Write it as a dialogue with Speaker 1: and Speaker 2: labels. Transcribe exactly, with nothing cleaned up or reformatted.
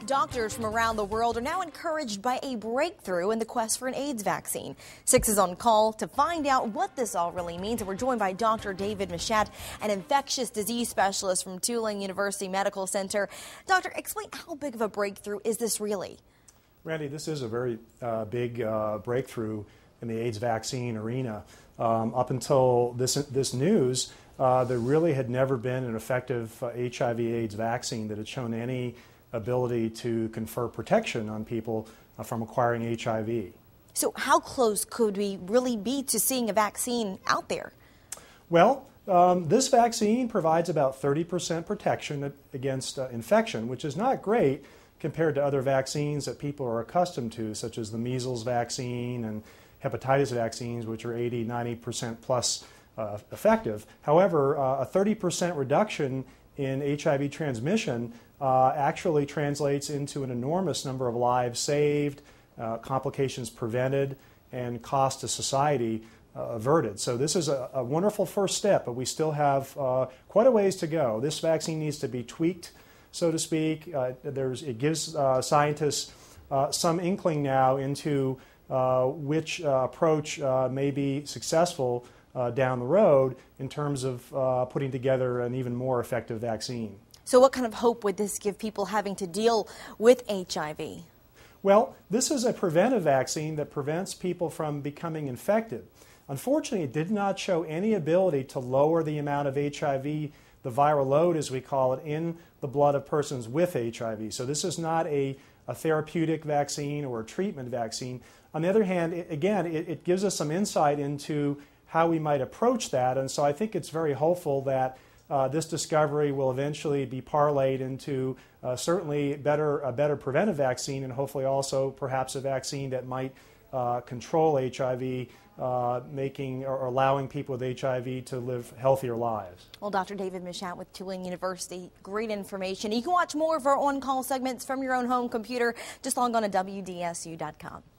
Speaker 1: Doctors from around the world are now encouraged by a breakthrough in the quest for an AIDS vaccine. Six is on call to find out what this all really means, and we're joined by Doctor David Machat, an infectious disease specialist from Tulane University Medical Center. Doctor, explain, how big of a breakthrough is this really?
Speaker 2: Randy, this is a very uh, big uh, breakthrough in the AIDS vaccine arena. Um, up until this, this news, uh, there really had never been an effective uh, H I V AIDS vaccine that had shown any ability to confer protection on people uh, from acquiring H I V.
Speaker 1: So how close could we really be to seeing a vaccine out there?
Speaker 2: Well, um, this vaccine provides about thirty percent protection against uh, infection, which is not great compared to other vaccines that people are accustomed to, such as the measles vaccine and hepatitis vaccines, which are eighty, ninety percent plus uh, effective. However, uh, a thirty percent reduction in H I V transmission uh, actually translates into an enormous number of lives saved, uh, complications prevented, and cost to society uh, averted. So this is a, a wonderful first step, but we still have uh, quite a ways to go. This vaccine needs to be tweaked, so to speak. Uh, there's, it gives uh, scientists uh, some inkling now into uh, which uh, approach uh, may be successful uh, down the road in terms of uh, putting together an even more effective vaccine.
Speaker 1: So what kind of hope would this give people having to deal with H I V?
Speaker 2: Well, this is a preventive vaccine that prevents people from becoming infected. Unfortunately, it did not show any ability to lower the amount of H I V, the viral load as we call it, in the blood of persons with H I V. So this is not a, a therapeutic vaccine or a treatment vaccine. On the other hand, it, again, it, it gives us some insight into how we might approach that, and so I think it's very hopeful that uh, this discovery will eventually be parlayed into uh, certainly better, a better preventive vaccine, and hopefully also perhaps a vaccine that might uh, control H I V, uh, making or allowing people with H I V to live healthier lives.
Speaker 1: Well, Doctor David Machat with Tulane University, great information. You can watch more of our on-call segments from your own home computer. Just log on to W D S U dot com.